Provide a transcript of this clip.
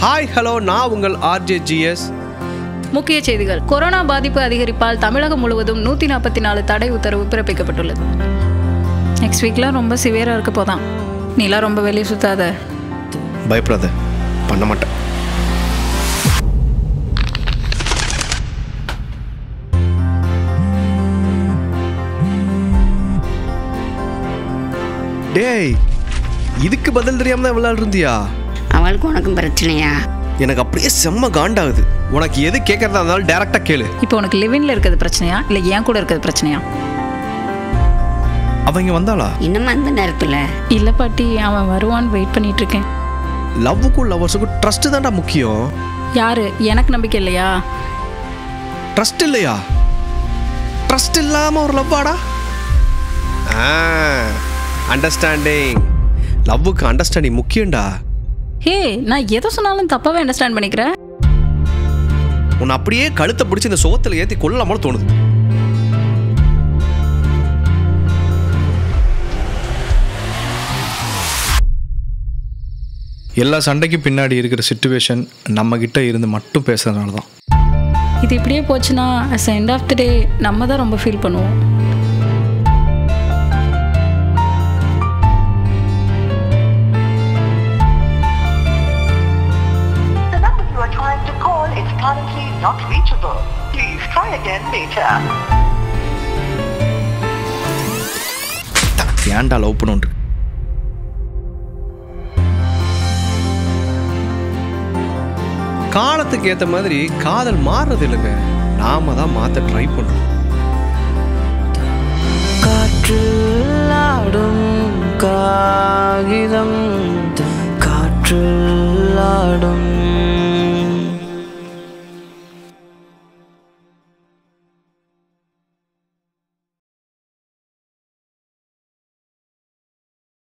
Hi hello, நான் உங்கள் RJGS. முக்கிய செய்திகள். கொரோனா பாதிப்பு அதிகரிப்பால் தமிழகம் முழுவதும் 144 தடை உத்தரவு பிறப்பிக்கப்பட்டுள்ளது. நெக்ஸ்ட் வீக்லாம் ரொம்ப சிவியராக இருக்க போதான். நீலாம் ரொம்ப வெளியே சுத்தாத. பயப்படாத, பண்ண மாட்டேன். டேய், இதுக்கு பதில் தெரியாம தான் விளையாடு இருந்தியா? அவளுக்கு உனக்கும் பிரச்சனையா? எனக்கு அப்படியே செம்ம காண்டாகுது. உனக்கு எது கேட்கறதா இருந்தாலும் டைரக்டா கேளு. இப்போ உனக்கு லிவின்ல இருக்கிறது பிரச்சனையா இல்லை ஏன் கூட இருக்கிறது பிரச்சனையா? அவங்க வந்தாளா? இன்னும் அந்த நேரத்தில் இல்லை பாட்டி, அவன் வருவான்னு வெயிட் பண்ணிட்டு இருக்கேன். லவ்வுக்கும் லவர்ஸுக்கும் ட்ரஸ்ட் தான்டா முக்கியம். யாரு? எனக்கு நம்பிக்கை இல்லையா? ட்ரஸ்ட் இல்லையா? ட்ரஸ்ட் இல்லாம ஒரு லவ்வாடா? அண்டர்ஸ்டாண்டிங். லவ்வுக்கு அண்டர்ஸ்டாண்டிங் முக்கியம்டா. ஹே, நான் எதை சொன்னாலும் தப்பாவே அண்டர்ஸ்டாண்ட் பண்ணிக்கிறேன். உன்னை அப்படியே கழுத்தை பிடிச்சி இந்த சோகத்தில் ஏற்றி கொல்லாம தோணுது. எல்லா சண்டைக்கு பின்னாடி இருக்கிற சிச்சுவேஷன் நம்ம கிட்ட இருந்து மட்டும் பேசுறதுனால தான். இது இப்படியே போச்சுன்னா as end of the day நம்ம தான் ரொம்ப ஃபீல் பண்ணுவோம். Currently not reachable. Please try again later. ஏன்டா லவ் பண்ணுண்டு? காலத்துக்கு ஏற்ற மாதிரி காதல் மாறுறது இல்லைங்க, நாம தான் மாற்ற ட்ரை பண்றோம். காற்றில் ஆடும் காகிதம்